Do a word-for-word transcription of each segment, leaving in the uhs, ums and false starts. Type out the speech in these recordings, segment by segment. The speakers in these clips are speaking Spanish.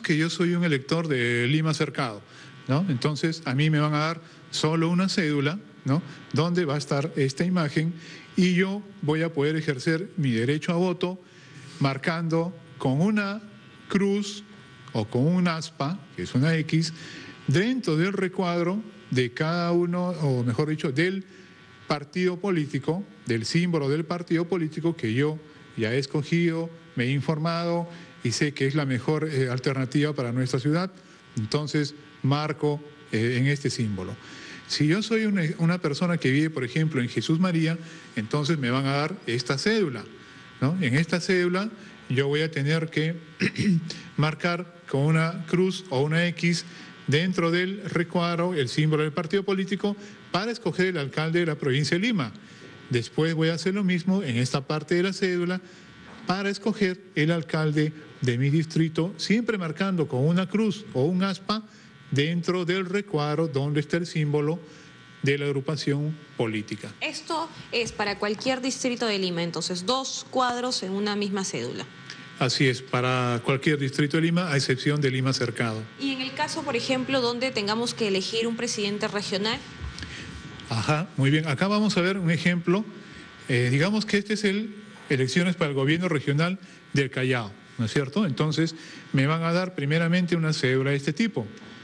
que yo soy un elector de Lima Cercado, ¿no? Entonces a mí me van a dar solo una cédula, ¿no?, donde va a estar esta imagen y yo voy a poder ejercer mi derecho a voto marcando con una cruz o con un aspa, que es una X, dentro del recuadro de cada uno, o mejor dicho, del partido político, del símbolo del partido político que yo ya he escogido, me he informado y sé que es la mejor eh, alternativa para nuestra ciudad. Entonces marco eh, en este símbolo. Si yo soy una, una persona que vive, por ejemplo, en Jesús María, entonces me van a dar esta cédula, ¿no? En esta cédula yo voy a tener que marcar con una cruz o una X dentro del recuadro el símbolo del partido político para escoger el alcalde de la provincia de Lima. Después voy a hacer lo mismo en esta parte de la cédula para escoger el alcalde de mi distrito, siempre marcando con una cruz o un aspa dentro del recuadro donde está el símbolo de la agrupación política. Esto es para cualquier distrito de Lima, entonces dos cuadros en una misma cédula. Así es, para cualquier distrito de Lima, a excepción de Lima Cercado. Y en el caso, por ejemplo, donde tengamos que elegir un presidente regional. Ajá, muy bien. Acá vamos a ver un ejemplo. Eh, digamos que este es el elecciones para el gobierno regional del Callao, ¿no es cierto? Entonces, me van a dar primeramente una cédula de este tipo.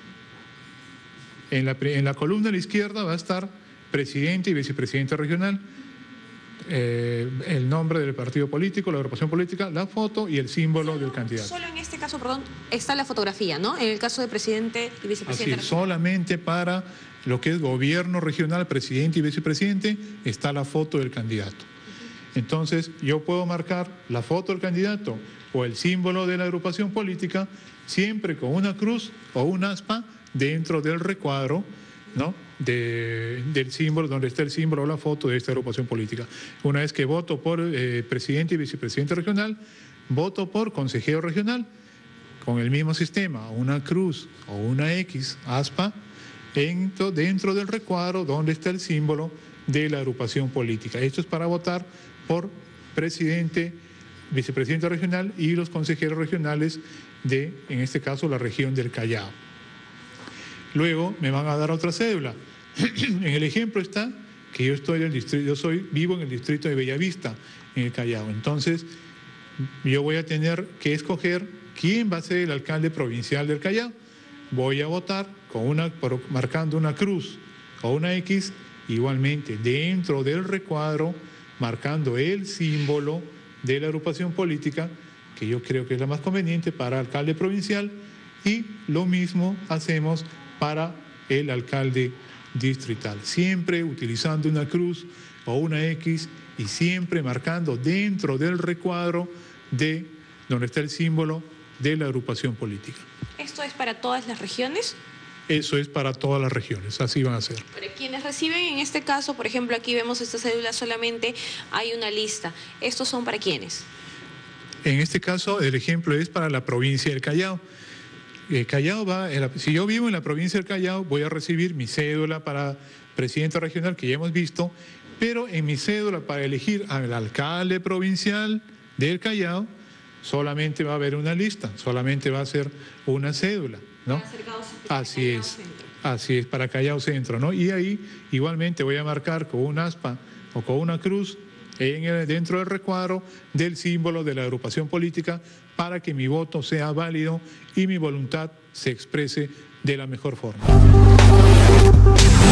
En la, en la columna de la izquierda va a estar presidente y vicepresidente regional, eh, el nombre del partido político, la agrupación política, la foto y el símbolo solo, del candidato. Solo en este caso, perdón, está la fotografía, ¿no? En el caso de presidente y vicepresidente. Así es, solamente para lo que es gobierno regional, presidente y vicepresidente, está la foto del candidato. Entonces, yo puedo marcar la foto del candidato o el símbolo de la agrupación política siempre con una cruz o un aspa dentro del recuadro, ¿no?, de, del símbolo, donde está el símbolo o la foto de esta agrupación política. Una vez que voto por eh, presidente y vicepresidente regional, voto por consejero regional, con el mismo sistema, una cruz o una X, aspa, dentro, dentro del recuadro donde está el símbolo de la agrupación política. Esto es para votar por presidente, vicepresidente regional y los consejeros regionales de, en este caso, la región del Callao. Luego me van a dar otra cédula. En el ejemplo está que yo estoy en el distrito, yo soy vivo en el distrito de Bellavista, en el Callao. Entonces, yo voy a tener que escoger quién va a ser el alcalde provincial del Callao. Voy a votar con una, marcando una cruz o una X, igualmente dentro del recuadro, marcando el símbolo de la agrupación política, que yo creo que es la más conveniente para alcalde provincial, y lo mismo hacemos para el alcalde distrital, siempre utilizando una cruz o una X y siempre marcando dentro del recuadro de donde está el símbolo de la agrupación política. ¿Esto es para todas las regiones? Eso es para todas las regiones, así van a ser. Pero quienes reciben en este caso, por ejemplo, aquí vemos esta cédula, solamente hay una lista. ¿Estos son para quiénes? En este caso, el ejemplo es para la provincia del Callao. El Callao va, si yo vivo en la provincia del Callao, voy a recibir mi cédula para presidente regional, que ya hemos visto, pero en mi cédula para elegir al alcalde provincial del Callao, solamente va a haber una lista, solamente va a ser una cédula, ¿no? Así es, así es, para Callao Centro, ¿no? Y ahí igualmente voy a marcar con un aspa o con una cruz en el, dentro del recuadro del símbolo de la agrupación política para que mi voto sea válido y mi voluntad se exprese de la mejor forma.